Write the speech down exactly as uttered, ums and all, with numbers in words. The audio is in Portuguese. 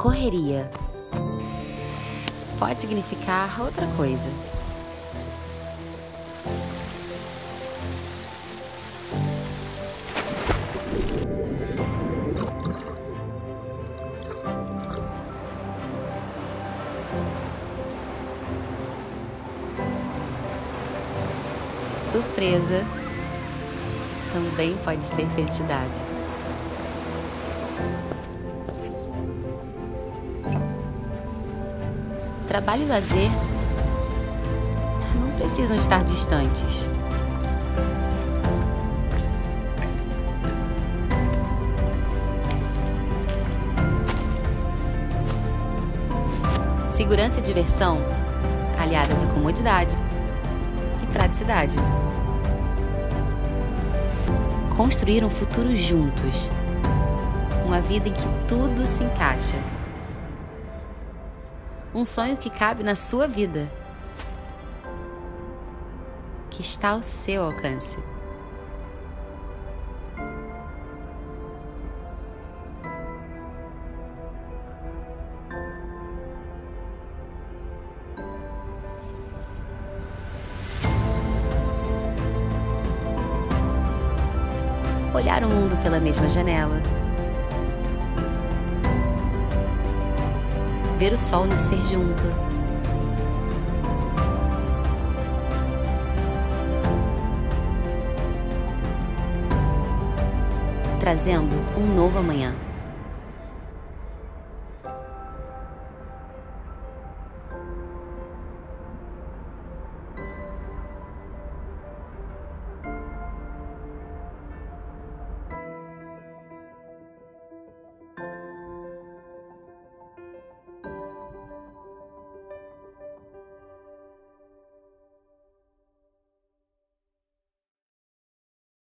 Correria pode significar outra coisa. Surpresa também pode ser felicidade. Trabalho e lazer não precisam estar distantes. Segurança e diversão aliadas à comodidade e praticidade. Construir um futuro juntos. Uma vida em que tudo se encaixa. Um sonho que cabe na sua vida, que está ao seu alcance. Olhar o mundo pela mesma janela. Ver o sol nascer junto. Trazendo um novo amanhã.